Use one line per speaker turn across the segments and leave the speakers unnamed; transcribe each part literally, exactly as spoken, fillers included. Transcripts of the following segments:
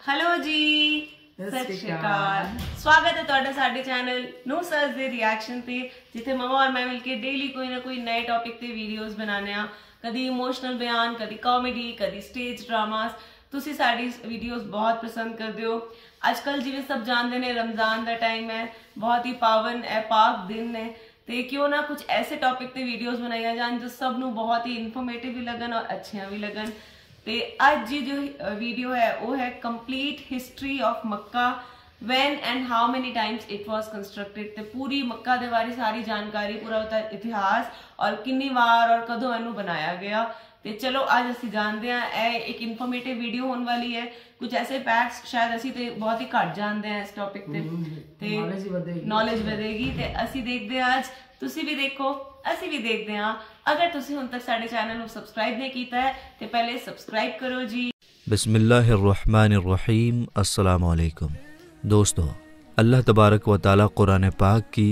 Hello जी, सत श्री अकाल। स्वागत है ਤੁਹਾਡਾ ਸਾਡੇ ਚੈਨਲ ਨੂੰ ਸਰਚ ਦੇ ਰਿਐਕਸ਼ਨ ਤੇ, ਜਿੱਥੇ ਮਮਾ ਔਰ ਮੈਂ ਮਿਲ ਕੇ ਡੇਲੀ ਕੋਈ ਨਾ ਕੋਈ ਨਏ ਟੌਪਿਕ ਤੇ ਵੀਡੀਓਜ਼ ਬਣਾਉਂਦੇ ਆ। ਕਦੀ ਇਮੋਸ਼ਨਲ ਬਿਆਨ, ਕਦੀ ਕਾਮੇਡੀ, ਕਦੀ ਸਟੇਜ ਡਰਾਮਾਸ। ਤੁਸੀਂ ਸਾਡੀ ਵੀਡੀਓਜ਼ ਬਹੁਤ ਪਸੰਦ ਕਰਦੇ ਹੋ। ਅੱਜ ਕੱਲ ਜਿਵੇਂ ਸਭ ਜਾਣਦੇ ਨੇ ਰਮਜ਼ਾਨ ਦਾ ਟਾਈਮ ਹੈ, ਬਹੁਤ ਹੀ ਪਾਵਨ ਹੈ, ਪਾਕ ਦਿਨ ਹੈ, ਤੇ ਕਿਉਂ ਨਾ ਕੁਝ ਐਸੇ ਟੌਪਿਕ ਤੇ ਵੀਡੀਓਜ਼ ਬਣਾਈਆਂ ਜਾਣ ਜੋ ਸਭ ਨੂੰ ਬਹੁਤ ਹੀ ਇਨਫੋਰਮੇਟਿਵ ਵੀ ਲੱਗਣ ਔਰ ਅੱਛੀਆਂ ਵੀ ਲੱਗਣ। ਤੇ ਅੱਜ ਦੀ ਜੋ ਵੀਡੀਓ ਹੈ ਉਹ ਹੈ complete history of Mecca, when and how many times it was constructed। ਤੇ ਪੂਰੀ ਮੱਕਾ ਦੇ ਬਾਰੇ ਸਾਰੀ ਜਾਣਕਾਰੀ, ਪੂਰਾ ਉਹਦਾ ਇਤਿਹਾਸ ਔਰ ਕਿੰਨੀ ਵਾਰ ਔਰ ਕਦੋਂ ਇਹਨੂੰ ਬਣਾਇਆ ਗਿਆ। ਤੇ ਚਲੋ ਅੱਜ ਅਸੀਂ ਜਾਣਦੇ ਹਾਂ। ਇਹ ਇੱਕ ਇਨਫੋਰਮੇਟਿਵ ਵੀਡੀਓ ਹੋਣ ਵਾਲੀ ਹੈ। ਕੁਝ ਐਸੇ ਫੈਕਟਸ ਸ਼ਾਇਦ ਅਸੀਂ ਤੇ ਬਹੁਤ ਹੀ ਘੱਟ ਜਾਣਦੇ ਹਾਂ ਇਸ ਟੌਪਿਕ ਤੇ, ਤੇ ਨੌਲੇਜ ਵਧੇਗੀ। ਤੇ ਅਸੀਂ ਦੇਖਦੇ ਹਾਂ, ਅੱਜ ਤੁਸੀਂ ਵੀ ਦੇਖੋ, ਅਸੀਂ ਵੀ ਦੇਖਦੇ ਹਾਂ। ਅਗਰ ਤੁਸੀਂ ਹੁਣ ਤੱਕ ਸਾਡੇ ਚੈਨਲ ਨੂੰ ਸਬਸਕ੍ਰਾਈਬ ਨਹੀਂ ਕੀਤਾ ਹੈ ਤੇ ਪਹਿਲੇ ਸਬਸਕ੍ਰਾइब करो जी।
बिस्मिल्लाहिर्रहमानिर्रहीम। अस्सलामु अलैकुम दोस्तों, अल्लाह तबारक व ताला कुरान पाक की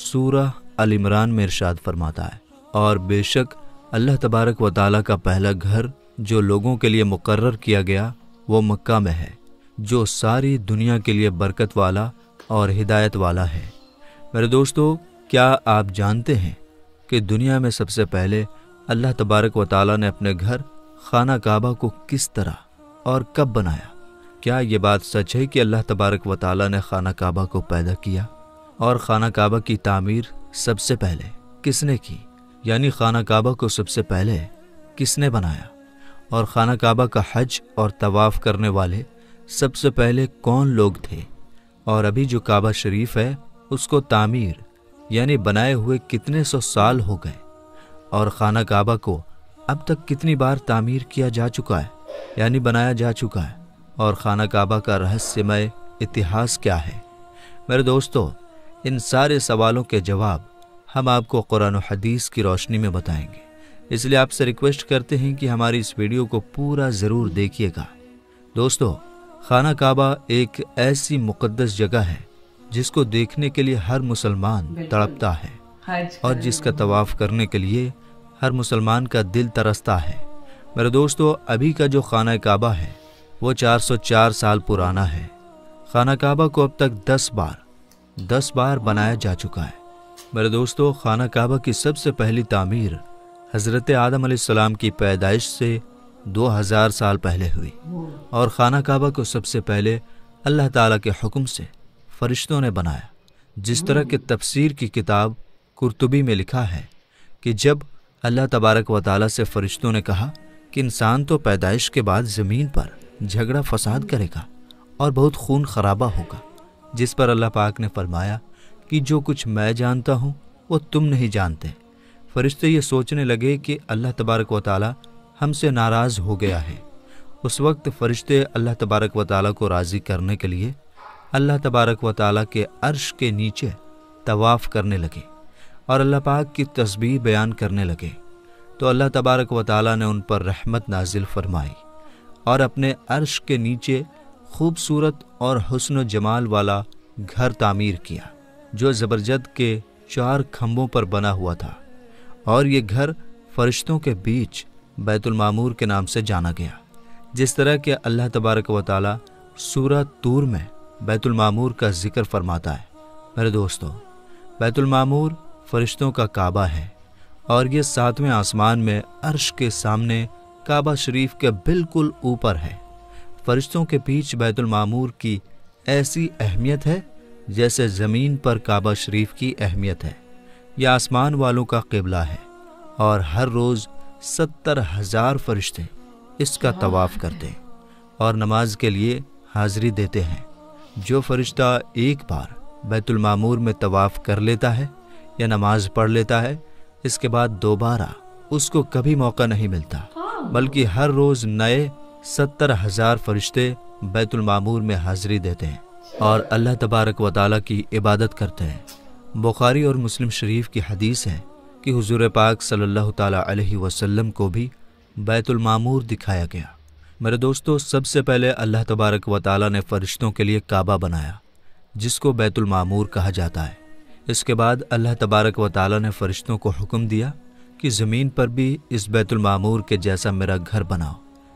सूरह अल इमरान में इरशाद फरमाता है, और बेशक अल्लाह तबारक व ताला का पहला घर जो लोगों के लिए मुकर्रर किया गया वो मक्का में है, जो सारी दुनिया के लिए बरकत वाला और हिदायत वाला है। मेरे दोस्तों, क्या आप जानते हैं कि दुनिया में सबसे पहले अल्लाह तबारक व ताला ने अपने घर खाना काबा को किस तरह और कब बनाया? क्या ये बात सच है कि अल्लाह तबारक व ताला ने खाना काबा को पैदा किया? और खाना काबा की तामीर सबसे पहले किसने की? यानी खाना काबा को सबसे पहले किसने बनाया? और खाना काबा का हज और तवाफ़ करने वाले सबसे पहले कौन लोग थे? और अभी जो काबा शरीफ है उसको तामीर यानी बनाए हुए कितने सौ साल हो गए? और खाना काबा को अब तक कितनी बार तामीर किया जा चुका है यानी बनाया जा चुका है? और खाना काबा का रहस्यमय इतिहास क्या है? मेरे दोस्तों, इन सारे सवालों के जवाब हम आपको कुरान और हदीस की रोशनी में बताएंगे। इसलिए आपसे रिक्वेस्ट करते हैं कि हमारी इस वीडियो को पूरा ज़रूर देखिएगा। दोस्तों, खाना काबा एक ऐसी मुक़द्दस जगह है जिसको देखने के लिए हर मुसलमान तड़पता है, और जिसका तवाफ़ करने के लिए हर मुसलमान का दिल तरसता है। मेरे दोस्तों, अभी का जो खाना काबा है वो चार सौ चार साल पुराना है। खाना काबा को अब तक दस बार दस बार बनाया जा चुका है। मेरे दोस्तों, खाना काबा की सबसे पहली तामीर हज़रत आदम अलैहिस्सलाम की पैदाइश से दो हज़ार साल पहले हुई, और खाना काबा को सबसे पहले अल्लाह ताला के हुक्म से फरिश्तों ने बनाया। जिस तरह के तफसीर की किताब कुर्तुबी में लिखा है कि जब अल्लाह तबारक व ताला से फरिश्तों ने कहा कि इंसान तो पैदाइश के बाद ज़मीन पर झगड़ा फसाद करेगा और बहुत खून खराबा होगा, जिस पर अल्लाह पाक ने फरमाया कि जो कुछ मैं जानता हूँ वो तुम नहीं जानते। फरिश्ते ये सोचने लगे कि अल्लाह तबारक व ताला हमसे नाराज़ हो गया है। उस वक्त फरिश्ते अल्लाह तबारक व ताला को राज़ी करने के लिए अल्लाह तबारक व ताला के अर्श के नीचे तवाफ़ करने लगे और अल्लाह पाक की तस्बीह बयान करने लगे। तो अल्लाह तबारक व ताला ने उन पर रहमत नाजिल फरमाई और अपने अर्श के नीचे खूबसूरत और हुस्न जमाल वाला घर तामीर किया, जो ज़बरजद के चार खम्भों पर बना हुआ था। और ये घर फरिश्तों के बीच बैतुल मामूर के नाम से जाना गया। जिस तरह के अल्लाह तबारक व ताला सूरह तूर में बैतुल मामूर का जिक्र फरमाता है। मेरे दोस्तों, बैतुल मामूर फरिश्तों का काबा है, और ये सातवें आसमान में अर्श के सामने काबा शरीफ के बिल्कुल ऊपर है। फरिश्तों के बीच बैतुल मामूर की ऐसी अहमियत है जैसे ज़मीन पर काबा शरीफ की अहमियत है। यह आसमान वालों का क़िबला है, और हर रोज़ सत्तर हज़ार फरिश्ते इसका तवाफ़ करते और नमाज के लिए हाज़िरी देते हैं। जो फरिश्ता एक बार बैतुल मामूर में तवाफ़ कर लेता है या नमाज पढ़ लेता है, इसके बाद दोबारा उसको कभी मौका नहीं मिलता, बल्कि हर रोज़ नए सत्तर हज़ार फरिश्ते बैतुल मामूर में हाज़िरी देते हैं और अल्लाह तबारक व ताला की इबादत करते हैं। बुखारी और मुस्लिम शरीफ की हदीस है कि हुज़ूर पाक सल्लल्लाहु ताला अलैहि वसल्लम को भी बैतुल मामूर दिखाया गया। मेरे दोस्तों, सबसे पहले अल्लाह तबारक व ताला ने फ़रिश्तों के लिए काबा बनाया, जिसको बैतुल मामूर कहा जाता है। इसके बाद अल्लाह तबारक व ताला ने फ़रिश्तों को हुक्म दिया कि ज़मीन पर भी इस बैतुल मामूर के जैसा मेरा घर बनाओ,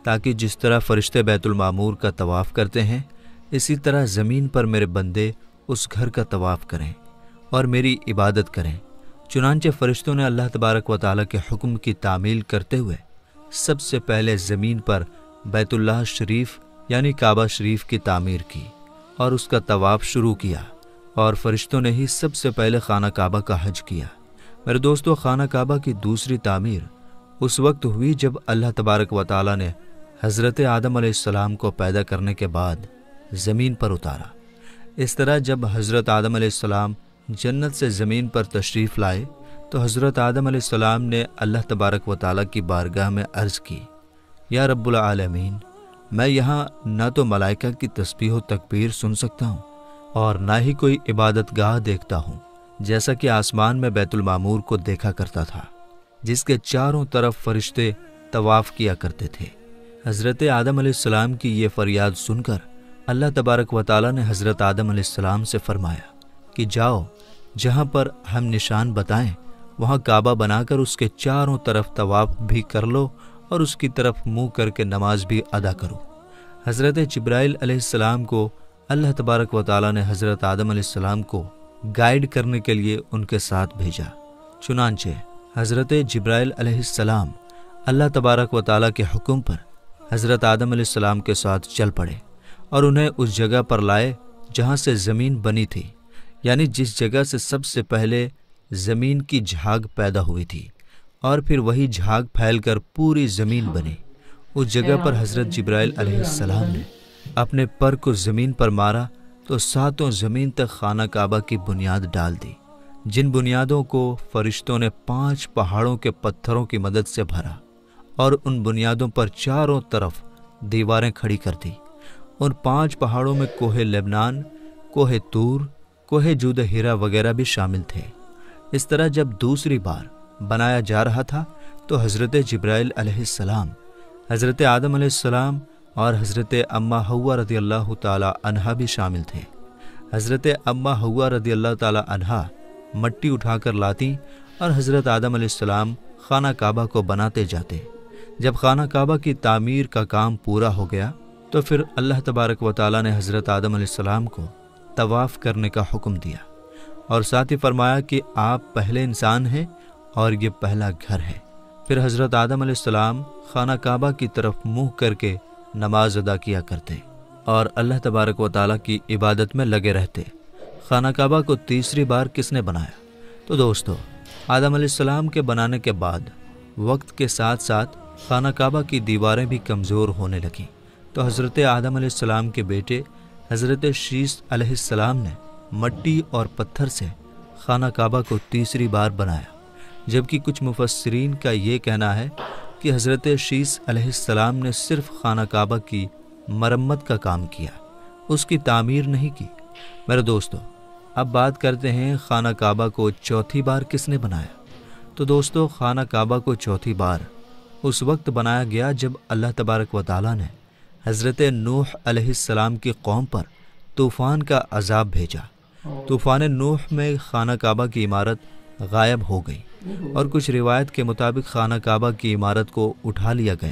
ताकि जिस तरह फरिश्ते बैतुल मामूर का तवाफ़ करते हैं इसी तरह ज़मीन पर मेरे बंदे उस घर का तवाफ़ करें और मेरी इबादत करें। चुनांचे फरिश्तों ने अल्लाह तबारक व तआला के हुक्म की तामील करते हुए सबसे पहले ज़मीन पर बैतुल्लाह शरीफ यानी काबा शरीफ की तामीर की और उसका तवाफ़ शुरू किया, और फरिश्तों ने ही सबसे पहले खाना काबा का हज किया। मेरे दोस्तों, खाना काबा की दूसरी तामीर उस वक्त हुई जब अल्लाह तबारक व तआला ने हज़रत आदम अलैहिस्सलाम को पैदा करने के बाद ज़मीन पर उतारा। इस तरह जब हज़रत आदम अलैहिस्सलाम जन्नत से ज़मीन पर तशरीफ़ लाए तो हज़रत आदम अलैहिस्सलाम ने अल्लाह तबारक व तआला की बारगाह में अर्ज़ की, या रब्बुल आलमीन, मैं यहाँ ना तो मलाइका की तस्बीह व तकबीर सुन सकता हूँ और ना ही कोई इबादत गाह देखता हूँ, जैसा कि आसमान में बैतुल मामूर को देखा करता था जिसके चारों तरफ फरिश्ते तवाफ़ किया करते थे। हज़रत आदम अलैहिस्सलाम की ये फरियाद सुनकर अल्लाह तबारक व तआला ने हज़रत आदम अलैहिस्सलाम से फरमाया कि जाओ, जहाँ पर हम निशान बताएं वहाँ काबा बनाकर उसके चारों तरफ तवाफ़ भी कर लो और उसकी तरफ मुंह करके नमाज भी अदा करो। हज़रत जिब्राइल अलैहिस्सलाम को अल्लाह तबारक व तआला ने हज़रत आदम अलैहिस्सलाम को गाइड करने के लिए उनके साथ भेजा। चुनांचे हज़रत जिब्राइल अलैहिस्सलाम अल्लाह तबारक व तआला के हुक्म पर हज़रत आदम अलैहिस्सलाम के साथ चल पड़े और उन्हें उस जगह पर लाए जहाँ से ज़मीन बनी थी, यानी जिस जगह से सबसे पहले ज़मीन की झाग पैदा हुई थी और फिर वही झाग फैलकर पूरी ज़मीन बनी। उस जगह पर हज़रत जिब्राइल अलैहिस्सलाम ने अपने पर को ज़मीन पर मारा तो सातों ज़मीन तक खाना काबा की बुनियाद डाल दी, जिन बुनियादों को फरिश्तों ने पांच पहाड़ों के पत्थरों की मदद से भरा और उन बुनियादों पर चारों तरफ दीवारें खड़ी कर दी। उन पांच पहाड़ों में कोहे लेबनान, कोहे तूर, कोहे जूद हीरा वगैरह भी शामिल थे। इस तरह जब दूसरी बार बनाया जा रहा था तो हज़रत जिब्राइल अलैहिस्सलाम, हज़रत आदम अलैहिस्सलाम और हज़रत अम्मा हव्वा रज़ियल्लाहु ताला अन्हा भी शामिल थे। हज़रत अम्मा हव्वा रज़ियल्लाहु ताला अन्हा मट्टी उठाकर लाती और हज़रत आदम अलैहिस्सलाम खाना काबा को बनाते जाते। जब खाना काबा की तामीर का काम पूरा हो गया तो फिर अल्लाह तबारक व तआला ने हज़रत आदम अलैहिस्सलाम को तवाफ़ करने का हुक्म दिया और साथ ही फरमाया कि आप पहले इंसान हैं और ये पहला घर है। फिर हज़रत आदम अलैहिस्सलाम खाना काबा की तरफ मुँह करके नमाज अदा किया करते और अल्लाह तबारक व तआला की इबादत में लगे रहते। खाना काबा को तीसरी बार किसने बनाया? तो दोस्तों, आदम अलैहिस्सलाम के बनाने के बाद वक्त के साथ साथ खाना काबा की दीवारें भी कमज़ोर होने लगीं, तो हज़रत आदम अलैहिस्सलाम के बेटे हज़रत शीस अलैहिस्सलाम ने मट्टी और पत्थर से खाना काबा को तीसरी बार बनाया, जबकि कुछ मुफस्सिरीन का ये कहना है कि हज़रत शीस अलैहिस्सलाम ने सिर्फ खाना काबा की मरम्मत का काम किया, उसकी तामीर नहीं की। मेरे दोस्तों, अब बात करते हैं खाना काबा को चौथी बार किसने बनाया। तो दोस्तों, खाना काबा को चौथी बार उस वक्त बनाया गया जब अल्लाह तबारक व तआला ने हज़रत नूह अलैहिस्सलाम की कौम पर तूफ़ान का अज़ाब भेजा। तूफ़ान नूह में खाना काबा की इमारत गायब हो गई और कुछ रिवायत के मुताबिक खाना काबा की इमारत को उठा लिया गया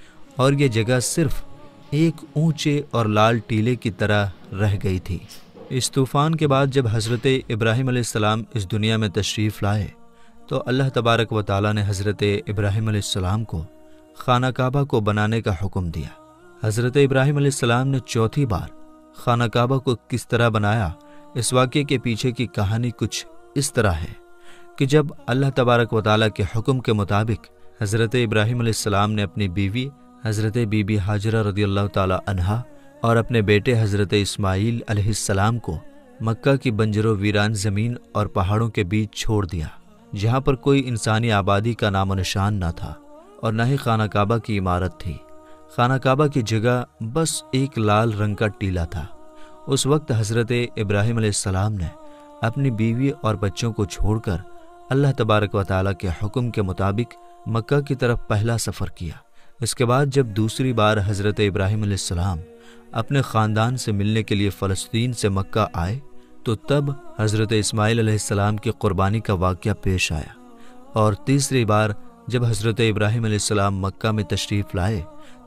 और ये जगह सिर्फ एक ऊंचे और लाल टीले की तरह रह गई थी। इस तूफ़ान के बाद जब हज़रत इब्राहीम अलैहिस्सलाम इस दुनिया में तशरीफ़ लाए तो अल्लाह तबारक व तआला ने हज़रत इब्राहीम अलैहिस्सलाम को खाना काबा को बनाने का हुक्म दिया। हज़रत इब्राहीम अलैहिस्सलाम ने चौथी बार खाना काबा को किस तरह बनाया, इस वाक़ये के पीछे की कहानी कुछ इस तरह है कि जब अल्लाह तबारक व तआला के हुक्म के मुताबिक हज़रत इब्राहीम अलैहिस्सलाम ने अपनी बीवी हज़रत बीबी हाजरा रज़ियल्लाहु ताला अन्हा और अपने बेटे हज़रत इस्माईल अलैहिस्सलाम को मक्का की बंजरो वीरान ज़मीन और पहाड़ों के बीच छोड़ दिया, जहाँ पर कोई इंसानी आबादी का नामो निशान न था और न ही खाना काबा की इमारत थी। खाना काबा की जगह बस एक लाल रंग का टीला था। उस वक्त हज़रत इब्राहीम अलैहिस्सलाम ने अपनी बीवी और बच्चों को छोड़कर अल्लाह तबारक व तआला के हुक्म के मुताबिक मक्का की तरफ पहला सफ़र किया। इसके बाद जब दूसरी बार हज़रत इब्राहीम अलैहिस्सलाम अपने ख़ानदान से मिलने के लिए फ़लस्तीन से मक्का आए तो तब हज़रत इस्माईल अलैहिस्सलाम की क़ुरबानी का वाक़या पेश आया। और तीसरी बार जब हज़रत इब्राहीम अलैहिस्सलाम मक्का में तशरीफ़ लाए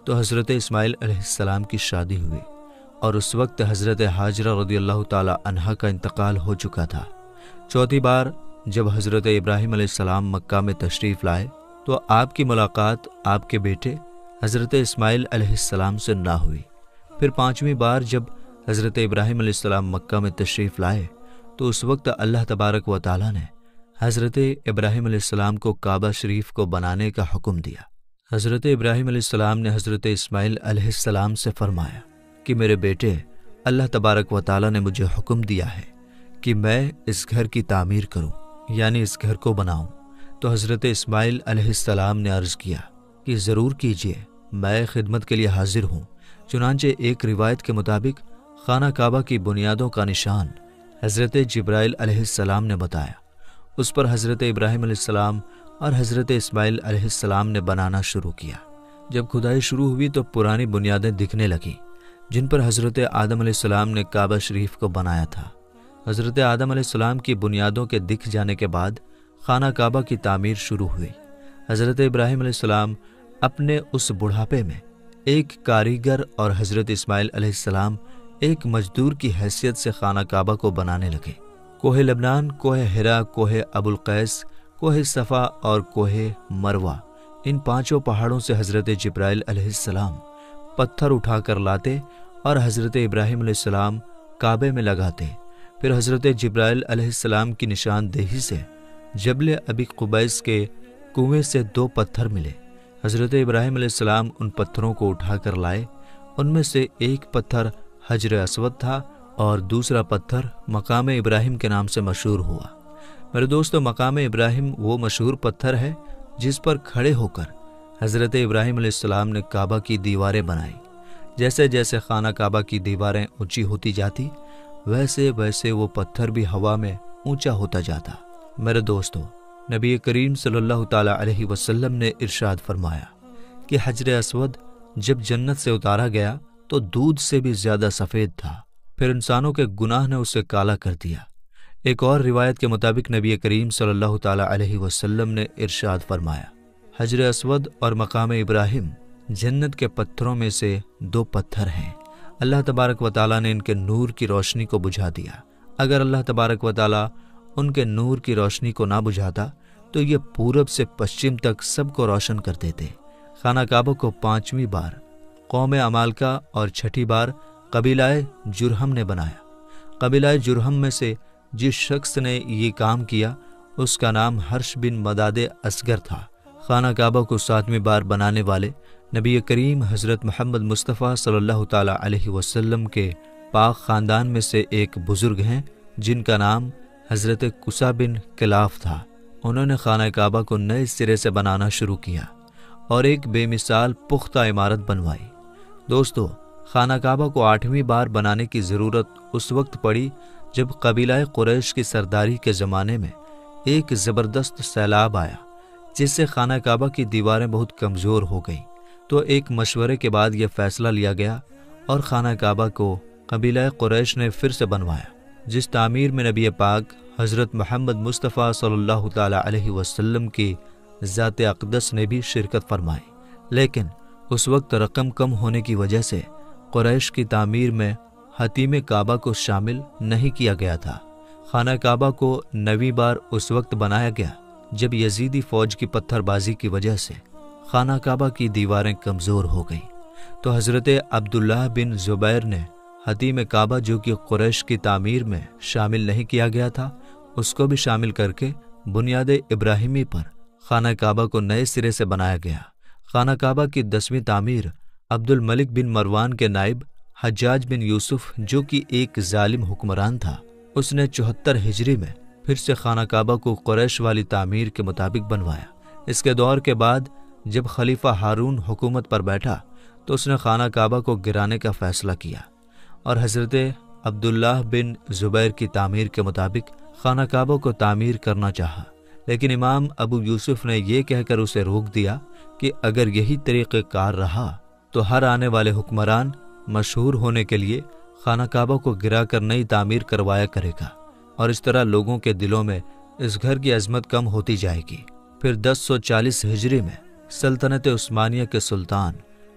تو حضرت اسماعیل علیہ السلام کی شادی ہوئی اور اس وقت حضرت حاجرہ رضی اللہ تعالی عنہا کا انتقال ہو چکا تھا۔ چوتھی بار جب حضرت ابراہیم علیہ السلام مکہ میں تشریف لائے تو آپ کی ملاقات آپ کے بیٹے حضرت اسماعیل علیہ السلام سے نہ ہوئی۔ پھر پانچویں بار جب حضرت ابراہیم علیہ السلام مکہ میں تشریف لائے تو اس وقت اللہ تبارک و تعالیٰ نے حضرت ابراہیم علیہ السلام کو کعبہ شریف کو بنانے کا حکم دیا۔ حضرت ابراہیم علیہ السلام نے حضرت اسماعیل علیہ السلام سے فرمایا کہ میرے بیٹے، اللہ تبارک و تعالیٰ نے مجھے حکم دیا ہے کہ میں اس گھر کی تعمیر کروں، یعنی اس گھر کو بناؤں۔ تو حضرت اسماعیل علیہ السلام نے عرض کیا کہ ضرور کیجئے، میں خدمت کے لیے حاضر ہوں۔ چنانچہ ایک روایت کے مطابق خانہ کعبہ کی بنیادوں کا نشان حضرت جبرائیل علیہ السلام نے بتایا۔ اس پر حضرت ابراہیم علیہ السلام اور حضرت اسماعیل علیہ السلام نے بنانا شروع کیا۔ جب کھدائی شروع ہوئی تو پرانی بنیادیں دکھنے لگیں جن پر حضرت آدم علیہ السلام نے کعبہ شریف کو بنایا تھا۔ حضرت آدم علیہ السلام کی بنیادوں کے دکھ جانے کے بعد خانہ کعبہ کی تعمیر شروع ہوئی۔ حضرت ابراہیم علیہ السلام اپنے اس بڑھاپے میں ایک کاریگر اور حضرت اسماعیل علیہ السلام ایک مزدور کی حیثیت سے خانہ کعبہ کو بنانے لگے۔ کوہ لبنان، کوہ ہرا، کوہ ابو القیس، کوہ صفا اور کوہ مروہ، ان پانچوں پہاڑوں سے حضرت جبرائیل علیہ السلام پتھر اٹھا کر لاتے اور حضرت ابراہیم علیہ السلام کعبے میں لگاتے۔ پھر حضرت جبرائیل علیہ السلام کی نشاندہی سے جبل ابی قبیس کے کنویں سے دو پتھر ملے۔ حضرت ابراہیم علیہ السلام ان پتھروں کو اٹھا کر لائے۔ ان میں سے ایک پتھر حجر اسود تھا اور دوسرا پتھر مقام ابراہیم کے نام سے مشہور ہوا۔ میرے دوستو، مقام ابراہیم وہ مشہور پتھر ہے جس پر کھڑے ہو کر حضرت ابراہیم علیہ السلام نے کعبہ کی دیواریں بنائی۔ جیسے جیسے خانہ کعبہ کی دیواریں اونچی ہوتی جاتی ویسے ویسے وہ پتھر بھی ہوا میں اونچا ہوتا جاتا۔ میرے دوستو، نبی کریم صلی اللہ تعالیٰ علیہ وسلم نے ارشاد فرمایا کہ حجر اسود جب جنت سے اتارا گیا تو دودھ سے بھی زیادہ سفید تھا، پھر انسانوں کے گناہ نے اسے کالا کر دیا۔ ایک اور روایت کے مطابق نبی کریم صلی اللہ تعالیٰ علیہ وسلم نے ارشاد فرمایا، حجر اسود اور مقام ابراہیم جنت کے پتھروں میں سے دو پتھر ہیں۔ اللہ تبارک و تعالیٰ نے ان کے نور کی روشنی کو بجھا دیا۔ اگر اللہ تبارک و تعالیٰ ان کے نور کی روشنی کو نہ بجھاتا تو یہ پورب سے پشچم تک سب کو روشن کر دیتے۔ خانہ کعبہ کو پانچویں بار قوم عمالقہ اور چھٹی بار قبیلہ جرہم نے بنایا۔ قبیلہ جرہم میں سے جس شخص نے یہ کام کیا اس کا نام حرش بن مداد اصغر تھا۔ خانہ کعبہ کو ساتویں بار بنانے والے نبی کریم حضرت محمد مصطفیٰ صلی اللہ تعالیٰ علیہ وسلم کے پاک خاندان میں سے ایک بزرگ ہیں جن کا نام حضرت قصہ بن کلاف تھا۔ انہوں نے خانہ کعبہ کو نئے سرے سے بنانا شروع کیا اور ایک بے مثال پختہ عمارت بنوائی۔ دوستو، خانہ کعبہ کو آٹھویں بار بنانے کی ضرورت اس وقت پڑی جب قبیلہ قریش کی سرداری کے زمانے میں ایک زبردست سیلاب آیا جس سے خانہ کعبہ کی دیواریں بہت کمزور ہو گئیں۔ تو ایک مشورے کے بعد یہ فیصلہ لیا گیا اور خانہ کعبہ کو قبیلہ قریش نے پھر سے بنوایا، جس تعمیر میں نبی پاک حضرت محمد مصطفیٰ صلی اللہ تعالیٰ علیہ وسلم کی ذات اقدس نے بھی شرکت فرمائی۔ لیکن اس وقت رقم کم ہونے کی وجہ سے قریش کی تعمیر میں حتیم کعبہ کو شامل نہیں کیا گیا تھا۔ خانہ کعبہ کو نویں بار اس وقت بنایا گیا جب یزیدی فوج کی پتھر بازی کی وجہ سے خانہ کعبہ کی دیواریں کمزور ہو گئیں، تو حضرت عبداللہ بن زبیر نے حتیم کعبہ جو کہ قریش کی تعمیر میں شامل نہیں کیا گیا تھا اس کو بھی شامل کر کے بنیاد ابراہیمی پر خانہ کعبہ کو نئے سرے سے بنایا گیا۔ خانہ کعبہ کی دسویں تعمیر عبد الملک بن مروان کے نائب حجاج بن یوسف جو کہ ایک ظالم حکمران تھا، اس نے چوہتر ہجری میں پھر سے خانہ کعبہ کو قریش والی تعمیر کے مطابق بنوایا۔ اس کے دور کے بعد جب خلیفہ ہارون حکومت پر بیٹھا تو اس نے خانہ کعبہ کو گرانے کا فیصلہ کیا اور حضرت عبداللہ بن زبیر کی تعمیر کے مطابق خانہ کعبہ کو تعمیر کرنا چاہا، لیکن امام ابو یوسف نے یہ کہہ کر اسے روک دیا کہ اگر یہی طریقہ کار رہا تو ہر آنے والے حکمران مشہور ہونے کے لیے خانہ کعبہ کو گرا کر نئی تعمیر کروایا کرے گا اور اس طرح لوگوں کے دلوں میں اس گھر کی عظمت کم ہوتی جائے گی۔ پھر دس سو چالیس ہجری میں سلطنت عثمانیہ کے سلطان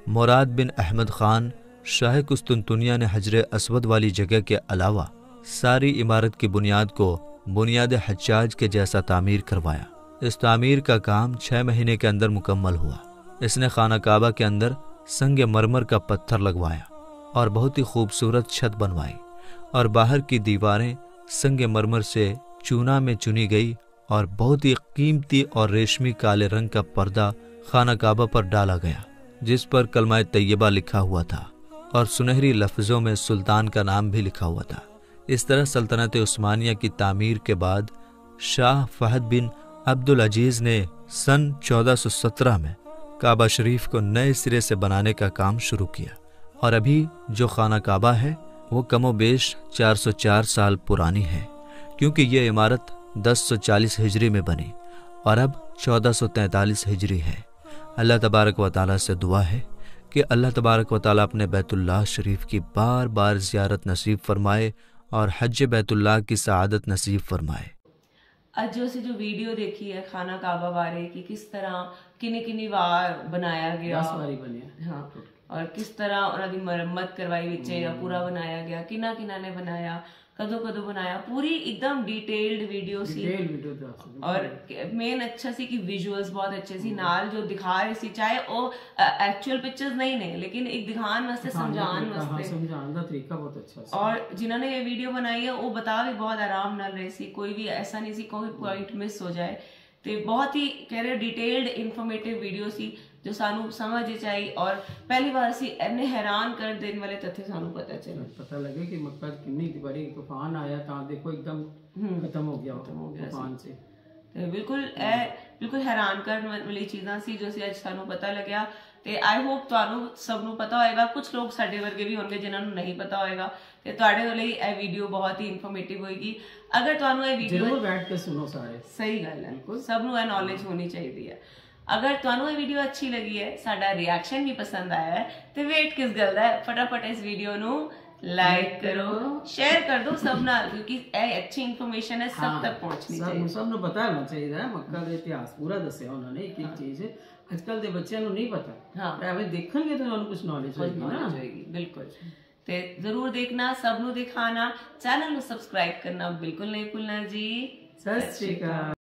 मुराद बिन अहमद खान शाह कुस्तुनतुनिया ने हजर असवद वाली जगह के अलावा सारी इमारत की बुनियाद को बुनियाद हज्जाज के जैसा तामीर करवाया। इस तामीर का काम छः महीने के अंदर मुकम्मल हुआ। इसने खाना काबा के अंदर संग मरमर का पत्थर लगवाया और बहुत ही खूबसूरत छत बनवाई और बाहर की दीवारें संग मरमर से चूना में चुनी गई और बहुत ही कीमती और रेशमी काले रंग का पर्दा खाना काबा पर डाला गया, जिस पर कलमा तैयबा लिखा हुआ था और सुनहरी लफ्ज़ों में सुल्तान का नाम भी लिखा हुआ था। इस तरह सल्तनत उस्मानिया की तामीर के बाद शाह फहद बिन अब्दुल अजीज़ ने सन चौदह सौ सत्रह में काबा शरीफ को नए सिरे से बनाने का काम शुरू किया और अभी जो खाना काबा है वो कमोबेश चार सौ चार साल पुरानी है, क्योंकि ये इमारत दस सौ चालीस हिजरी में बनी और अब चौदह सौ तैंतालीस हिजरी है। अल्लाह तबारक व तआला से दुआ है कि अल्लाह तबारक व तआला अपने बैतुल्लाह शरीफ की बार बार ज़ियारत नसीब फरमाए और हज बैतुल्लाह की सआदत नसीब फरमाए।
ਅੱਜ ਜੋ ਅਸੀਂ ਜੋ ਵੀਡੀਓ ਦੇਖੀ ਹੈ ਖਾਨਾ ਕਾਬਾ ਬਾਰੇ ਕਿ ਕਿਸ ਤਰ੍ਹਾਂ ਕਿੰਨੀ ਕਿੰਨੀ ਵਾਰ ਬਣਾਇਆ ਗਿਆ,
ਦਸ ਵਾਰੀ ਬਣਿਆ
ਹਾਂ, ਔਰ ਕਿਸ ਤਰ੍ਹਾਂ ਉਹਨਾਂ ਦੀ ਮੁਰੰਮਤ ਕਰਵਾਈ ਵਿੱਚ ਜਾਂ ਪੂਰਾ ਬਣਾਇਆ ਗਿਆ, ਕਿੰਨਾ ਕਿੰਨਾ ਨੇ ਬਣਾਇਆ, ਕਦੋਂ ਕਦੋਂ ਬਣਾਇਆ, ਪੂਰੀ ਇੱਕਦਮ ਡਿਟੇਲਡ ਵੀਡੀਓ ਸੀ। ਔਰ ਮੇਨ ਅੱਛਾ ਸੀ ਕਿ ਵਿਜ਼ੂਅਲਸ ਬਹੁਤ ਅੱਛੇ ਸੀ, ਨਾਲ ਜੋ ਦਿਖਾ ਰਹੇ ਸੀ ਚਾਹੇ ਉਹ ਐਕਚੁਅਲ ਪਿਕਚਰਸ ਨਹੀਂ ਨੇ ਲੇਕਿਨ ਇੱਕ ਦਿਖਾਉਣ ਵਾਸਤੇ ਸਮਝਾਉਣ ਵਾਸਤੇ
ਸਮਝਾਉਣ ਦਾ ਤਰੀਕਾ ਬਹੁਤ ਅੱਛਾ ਸੀ।
ਔਰ ਜਿਨ੍ਹਾਂ ਨੇ ਇਹ ਵੀਡੀਓ ਬਣਾਈ ਹੈ ਉਹ ਬਤਾ ਵੀ ਬਹੁਤ ਆਰਾਮ ਨਾਲ ਰਹੇ ਸੀ, ਕੋਈ ਵੀ ਐਸਾ ਨਹੀਂ ਸੀ ਕੋਈ ਪੁਆਇੰਟ ਮਿਸ ਹੋ ਜਾਏ ਤੇ ਬਹੁਤ ਹੀ ਕਹਿ ਰਹੇ ਡਿਟੇਲਡ ਇਨਫੋਰਮੇਟਿਵ ਵੀਡੀਓ ਸੀ ਜੋ ਸਾਨੂੰ ਸਮਝ ਚ ਆਈ ਔਰ ਪਹਿਲੀ ਵਾਰ ਅਸੀਂ ਇੰਨੇ ਹੈਰਾਨ ਕਰ ਦੇਣ ਵਾਲੇ ਤੱਥ ਸਾਨੂੰ ਪਤਾ ਚੱਲੇ
ਪਤਾ ਲੱਗੇ ਕਿ ਮੱਕਾ ਕਿੰਨੀ ਵਾਰੀ ਤੂਫਾਨ ਆਇਆ ਤਾਂ ਦੇਖੋ ਇੱਕਦਮ ਖਤਮ ਹੋ ਗਿਆ ਤੂਫਾਨ ਸੇ। ਤੇ ਬਿਲਕੁਲ ਇਹ ਬਿਲਕੁਲ ਹੈਰਾਨ ਕਰਨ ਵਾਲੀ ਚੀਜ਼ਾਂ ਸੀ ਜੋ ਸੀ ਅੱਜ ਸਾਨੂੰ ਪਤਾ ਲੱਗਿਆ ਤੇ ਆਈ ਹੋਪ ਤੁਹਾਨੂੰ ਸਭ ਨੂੰ ਪਤਾ ਹੋਏਗਾ। ਕੁਝ ਲੋਕ ਸਾਡੇ ਵਰਗੇ ਵੀ ਹੋਣਗੇ ਜਿਨ੍ਹਾਂ ਨੂੰ ਨਹੀਂ ਪਤਾ ਹੋਏਗਾ ਤੇ ਤੁਹਾਡੇ ਲਈ ਇਹ ਵੀਡੀਓ ਬਹੁਤ ਹੀ ਇਨਫੋਰਮੇਟਿਵ ਹੋਏਗੀ। ਅਗਰ ਤੁਹਾਨੂੰ ਇਹ ਵੀਡੀਓ ਜ਼ਰੂਰ ਬੈਠ ਕੇ ਸੁਣੋ ਸਾਰੇ,
ਸਹੀ ਗੱਲ ਹੈ, ਸਭ ਨੂੰ ਇਹ ਨੌਲੇਜ ਹੋਣੀ ਚਾਹੀਦੀ ਹੈ। अगर ਤੁਹਾਨੂੰ ਇਹ ਵੀਡੀਓ ਅੱਛੀ ਲੱਗੀ ਹੈ, ਸਾਡਾ ਰਿਐਕਸ਼ਨ ਵੀ ਪਸੰਦ ਆਇਆ ਹੈ ਤੇ ਵੇਟ ਕਿਸ ਗੱਲ ਦਾ ਹੈ, ਫਟਾਫਟ ਇਸ ਵੀਡੀਓ ਨੂੰ ਲਾਈਕ ਕਰੋ, ਸ਼ੇਅਰ ਕਰ ਦਿਓ ਸਭ ਨਾਲ, ਕਿਉਂਕਿ ਇਹ ਅੱਛੀ ਇਨਫੋਰਮੇਸ਼ਨ ਹੈ, ਸਭ ਤੱਕ ਪਹੁੰਚਣੀ ਚਾਹੀਦੀ,
ਸਭ ਨੂੰ ਪਤਾ ਹੋਣਾ ਚਾਹੀਦਾ ਹੈ। ਮੱਕਾ ਦਾ ਇਤਿਹਾਸ ਪੂਰਾ ਦੱਸਿਆ ਉਹਨਾਂ ਨੇ, ਇੱਕ ਇੱਕ ਚੀਜ਼ ਅੱਜ ਕੱਲ ਦੇ ਬੱਚਿਆਂ ਨੂੰ ਨਹੀਂ ਪਤਾ। ਹਾਂ, ਐਵੇਂ ਦੇਖਣਗੇ ਤਾਂ ਉਹਨਾਂ ਨੂੰ ਕੁਝ ਨੌਲੇਜ ਹੋਏਗੀ ਨਾ।
ਬਿਲਕੁਲ, ਤੇ ਜ਼ਰੂਰ ਦੇਖਣਾ, ਸਭ ਨੂੰ ਦਿਖਾਣਾ, ਚੈਨਲ ਨੂੰ ਸਬਸਕ੍ਰਾਈਬ ਕਰਨਾ ਬਿਲਕੁਲ ਨਹੀਂ ਭੁੱਲਣਾ ਜੀ।
ਸਤਿ ਸ਼੍ਰੀ ਅਕਾਲ।